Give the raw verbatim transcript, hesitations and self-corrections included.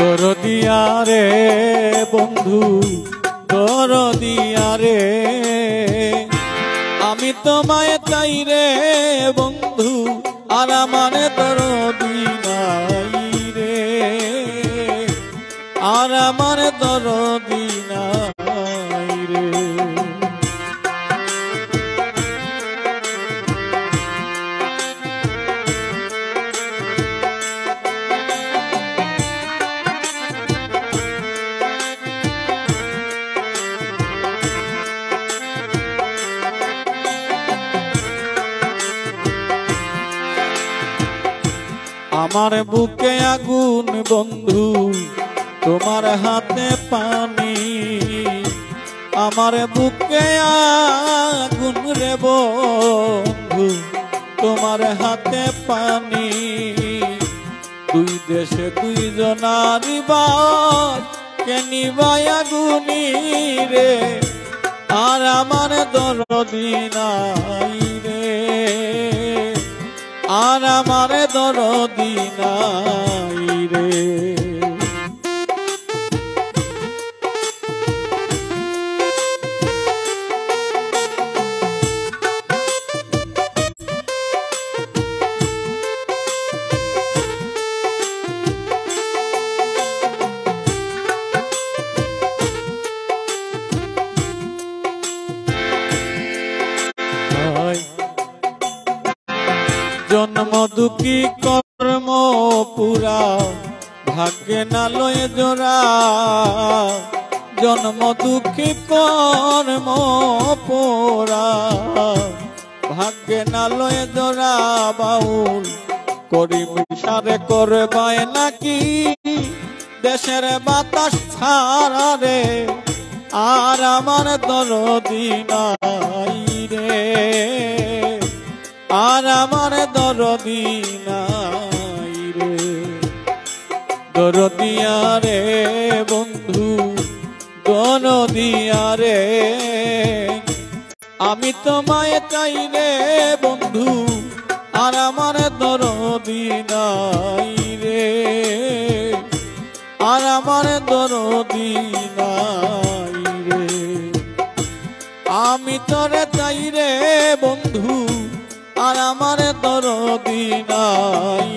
দরদিয়া রে বন্ধু দরদিয়া রে, আমি তোমায় চাই রে বন্ধু, আর আমার দরদি নাই রে, আর আমার দরদি নাই রে। আমার বুকে আগুন বন্ধু, তোমার হাতে পানি, আমার বুকে আগুন রে বন্ধু, তোমার হাতে পানি। দুই দেশে দুই জনার বাস, কেনিবাই আগুনি রে, আর আমার দরদি নাই রে, আর আমার দরদি নাই রে। জন্ম দুঃখী কর্ম পুরা, ভাগ্যে না লয়ে জোড়া, জন্ম দুঃখী কর্ম পুরা, ভাগ্যে না লয়ে জোড়া। বাউল করি মিশারে করবায় নাকি, দেশের বাতাস ছাড়া রে, আর আমার দরদি নাই রে, আর আমার দরদি নাই রে। দরদিয়া রে বন্ধু দরদিয়া রে, আমি তোমায় চাই রে বন্ধু, আর আমার দরদি নাই রে, আর আমার দরদি নাই রে। আমি তোরে চাই রে বন্ধু, আর আমার দরদি নাই